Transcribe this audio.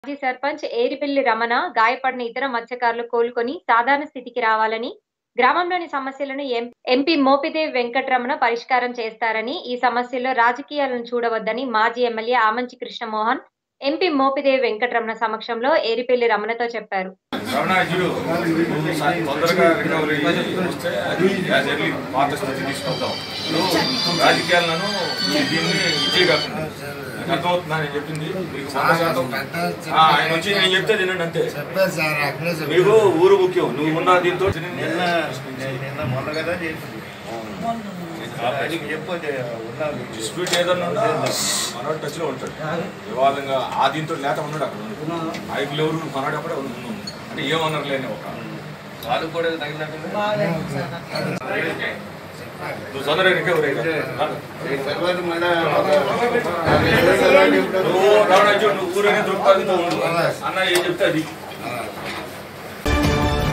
మాజీ సర్పంచ్ ఏరిపెల్లి రమణ గాయపడిన ఇతర మత్స్యకారులు కోలుకొని సాధారణ స్థితికి రావాలని, గ్రామంలోని సమస్యలను ఎంపీ మోపిదేవి వెంకటరమణ పరిష్కారం చేస్తారని, ఈ సమస్యల్లో రాజకీయాలను చూడవద్దని మాజీ ఎమ్మెల్యే ఆమంచి కృష్ణమోహన్ ఎంపీ మోపిదేవి వెంకటరమణ సమక్షంలో ఏరిపెల్లి రమణతో చెప్పారు. రాజకీయాలను దీన్ని విజయగాకుండా అర్థమవుతుందని చెప్పింది ఆయన వచ్చి నేను చెప్తే తినండి అంతే. మీకు ఊరు ముఖ్యం, నువ్వు ఉన్న దీంతో డిస్ప్యూట్ ఏదన్నా మనోడు టచ్ లో ఉంటాడు వివాదంగా ఆ దీంతో లేత ఉన్నాడు అక్కడ నాయకులు ఎవరు మనోడు అప్పుడే అంటే ఏమన్నారు లేని ఒక వాళ్ళు కూడా తగినట్టు నువ్వు తొందరగా రికవరీ నువ్వు రావడానికి నువ్వు ఊరనే దొరుకుతుంది అన్న ఏం చెప్తే అది